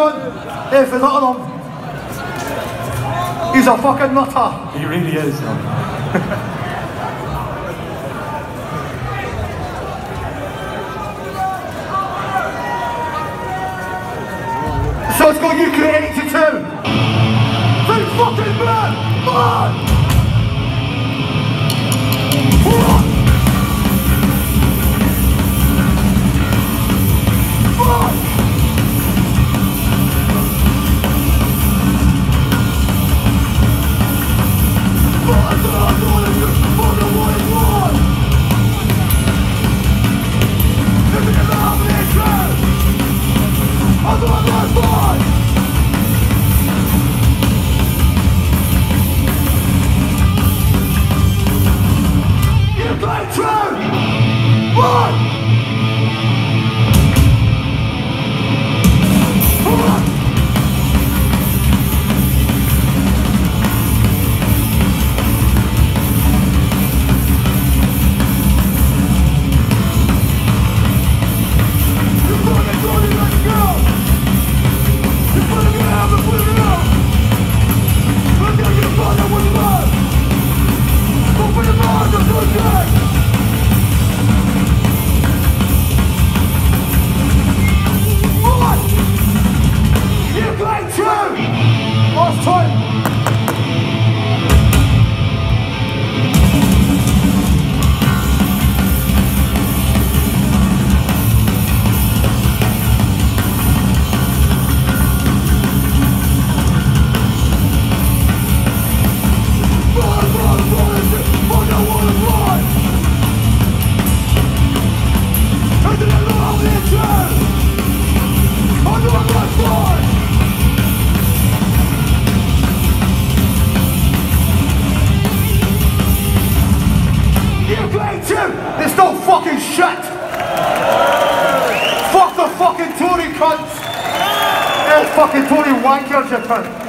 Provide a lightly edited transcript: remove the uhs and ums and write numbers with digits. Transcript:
John, for Nottingham. He's a fucking nutter. He really is. So it's got UK 82. Big fucking man! Man! Last time! It's no fucking shit! Fuck the fucking Tory cunts! Fucking Tory wankers, you cunt!